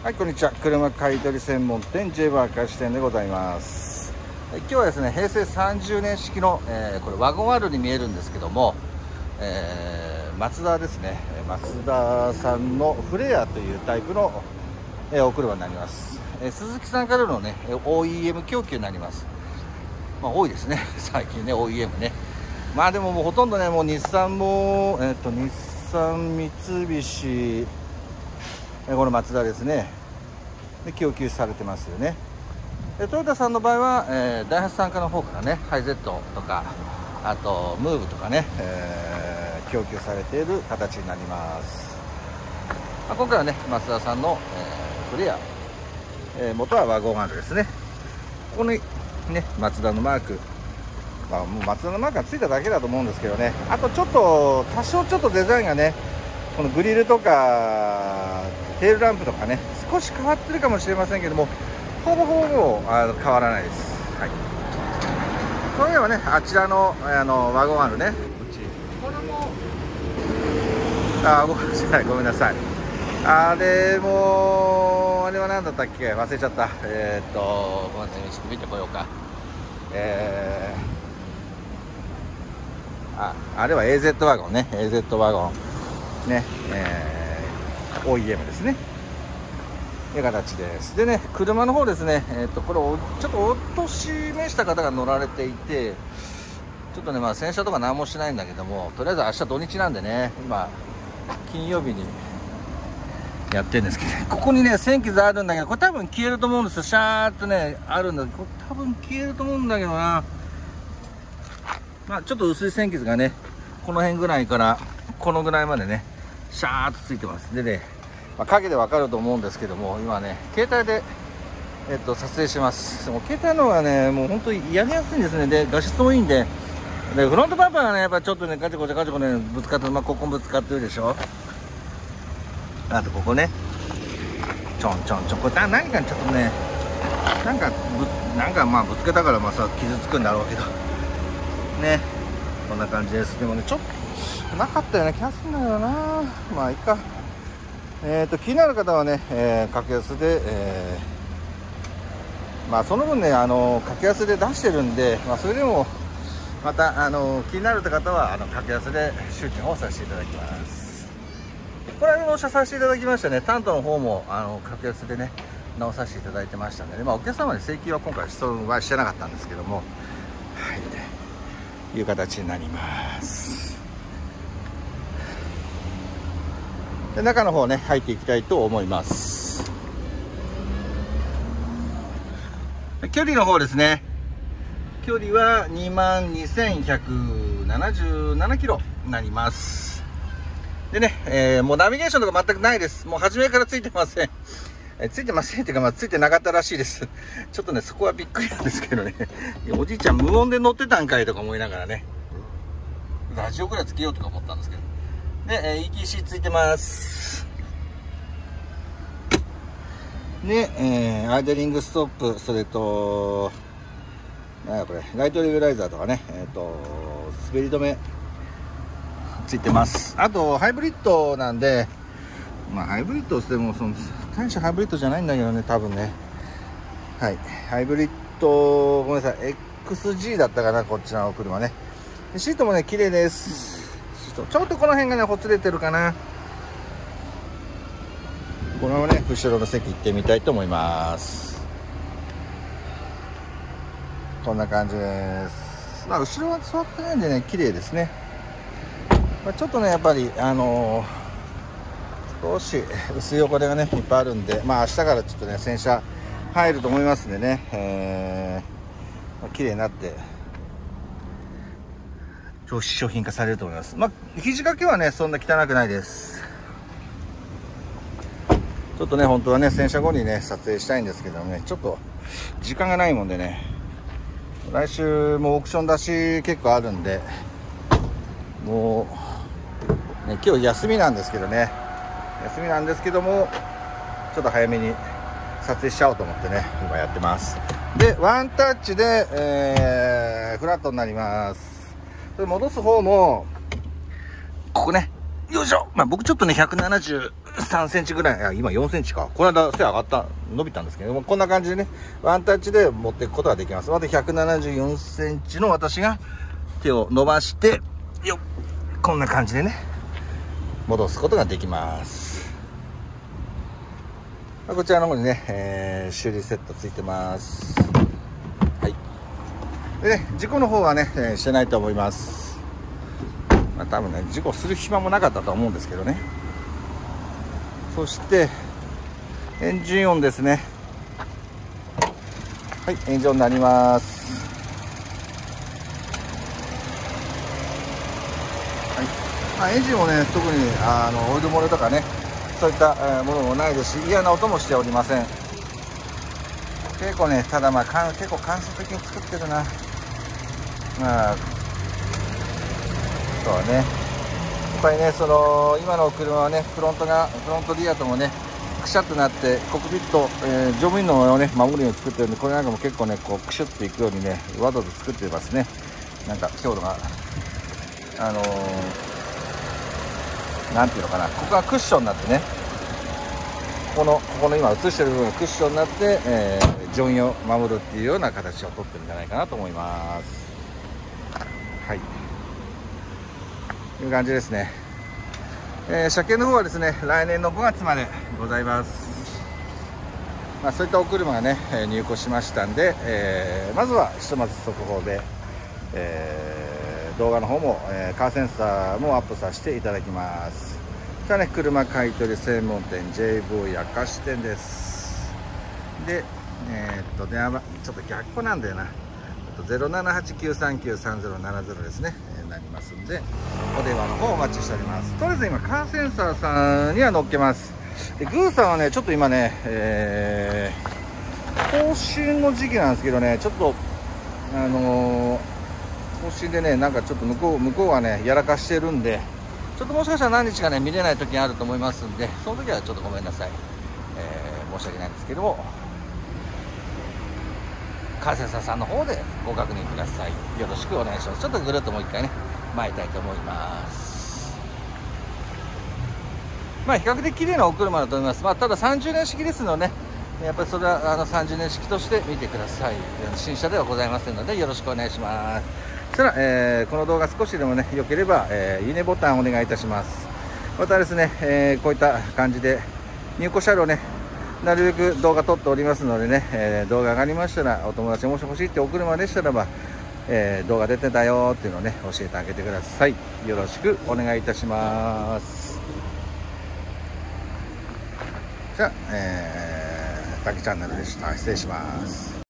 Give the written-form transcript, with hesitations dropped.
はい、こんにちは。車買取専門店 J バーカー支店でございます。今日はですね、平成30年式の、これワゴン R に見えるんですけども、マツダですね。マツダさんのフレアというタイプの、お車になります。鈴木さんからのね OEM 供給になります。まあ多いですね最近ね OEM ね。まあでももうほとんどね、もう日産も日産三菱、このマツダですねで供給されてますよね。でトヨタさんの場合は、ダイハツさんの方からねハイゼットとかあとムーブとかね、供給されている形になります。今回はねマツダさんの、フレア、元はワゴン R ですね。ここにねマツダのマーク、もうマツダのマークがついただけだと思うんですけどね。あとちょっと多少ちょっとデザインがね、このグリルとかテールランプとかね少し変わってるかもしれませんけども、ほぼ変わらないです。はい。そういえばね、あちらのワゴン R ね、これもごめんなさい。あれもあれは何だったっけ、忘れちゃった。ごめんなさい、ちょっと見てこようか。あれは AZ ワゴンね、AZ ワゴンね、OEM ですね。という形です。でね、車の方ですね、これをちょっとお年めした方が乗られていて、ちょっとね、まあ洗車とか何もしないんだけども、とりあえず明日土日なんでね、今金曜日にやってるんですけど、ね、ここにね線傷あるんだけど、これ多分消えると思うんですよ。シャーっとねあるんだけど、これ多分消えると思うんだけどな。まあちょっと薄い線傷がね、この辺ぐらいからこのぐらいまでねシャーっとついてます。でね、影でわかると思うんですけども、今ね携帯で撮影します。もう携帯の方がねもう本当にやりやすいんですね。で画質もいいんで、フロントバンパーがねやっぱちょっとねガチャコチャねぶつかって、ここぶつかってるでしょ。あとここねちょんこれ何かちょっとねなんかまあぶつけたからさ傷つくんだろうけどね、こんな感じです。でもねちょっとなかったような気がするんだよな。まあいいか。気になる方はね、格安で、まあその分ね格安で出してるんで、それでもまた気になる方は格安で出店をさせていただきます。これ納車させていただきましたね。担当の方も格安でね直させていただいてましたので、お客様に請求は今回はしてなかったんですけども、はい、いう形になります。で中の方ね入っていきたいと思います。距離の方ですね、距離は22,177キロになります。でね、もうナビゲーションとか全くないです。もう初めからついてません。ついてませんっていうか、ついてなかったらしいです。ちょっとねそこはびっくりなんですけどねおじいちゃん無音で乗ってたんかいとか思いながらね、ラジオくらいつけようとか思ったんですけど。で、ETC ついてます。で、アイドリングストップ、それとなんやこれライトレベライザーとかね、滑り止めついてます。あとハイブリッドなんで、ハイブリッドしても大したハイブリッドじゃないんだけどね、多分ね。はい、ハイブリッド、ごめんなさい、 XG だったかな、こっちの車ね。シートもね綺麗です。ちょっとこの辺がねほつれてるかな。このままね後ろの席行ってみたいと思います。こんな感じです。後ろは座ってないんでね綺麗ですね。ちょっとねやっぱり少し薄い汚れがねいっぱいあるんで、明日からちょっとね洗車入ると思いますんでね、綺麗になって商品化されると思います。肘掛けはねそんな汚くないです。ちょっとね本当はね洗車後にね撮影したいんですけどね、ちょっと時間がないもんでね、来週もオークション出し結構あるんで、もう、ね、今日休みなんですけどね、休みなんですけどもちょっと早めに撮影しちゃおうと思ってね今やってます。でワンタッチで、フラットになります。で戻す方もここねよいしょ、僕ちょっとね170 3センチぐらい、いや今4センチか。この間背上がった、伸びたんですけども、こんな感じでね、ワンタッチで持っていくことができます。また174センチの私が手を伸ばして、よっ、こんな感じでね、戻すことができます。こちらの方にね、修理セットついてます。はい。でね、事故の方はね、してないと思います。まあ多分ね、事故する暇もなかったと思うんですけどね。そしてエンジン音ですね。はい、エンジン音になります。はい、まあ、エンジンもね、特にオイル漏れとかね、そういったものもないですし、嫌な音もしておりません。結構ね、ただまあ結構簡素的に作ってるな。まあそうね、やっぱりね、今の車はね、フロントリアともね、くしゃっとなって、コックピット、乗務員のをね、守るように作ってるんで、これなんかも結構ね、こう、くしゅっていくようにね、わざと作ってますね。なんか、強度が、なんていうのかな、ここがクッションになってね、ここの今映してる部分がクッションになって、乗員を守るっていうような形をとってるんじゃないかなと思います。はい。という感じですね。車検の方はですね、来年の5月までございます。まあ、そういったお車がね、入庫しましたんで、まずはひとまず速報で、動画の方も、カーセンサーもアップさせていただきます。じゃあね、車買取専門店 JV 明石店です。で、電話ちょっと逆個なんだよな。078-939-3070ですね、なりますんで、お電話の方お待ちしております。とりあえず今カーセンサーさんには乗っけます。でグーさんはね、ちょっと今ね、更新の時期なんですけどね、ちょっと更新でね、なんかちょっと向こうはね、やらかしてるんで、ちょっともしかしたら何日かね、見れない時があると思いますんで、その時はちょっとごめんなさい、申し訳ないんですけども、カーセンサーさんの方でご確認ください。よろしくお願いします。ちょっとぐるっともう一回ね、巻いたいと思います。まあ比較的綺麗なお車だと思います。まあただ30年式ですので、ね、やっぱりそれは30年式として見てください。新車ではございませんので、よろしくお願いします。そしたら、この動画少しでもね、良ければ、いいねボタンお願いいたします。またですね、こういった感じで入庫車両ね、なるべく動画撮っておりますのでね、動画上がりましたら、お友達もし欲しいってお車でしたらば、動画出てたよっていうのをね、教えてあげてください。よろしくお願いいたします。じゃあ、タキチャンネルでした。失礼します。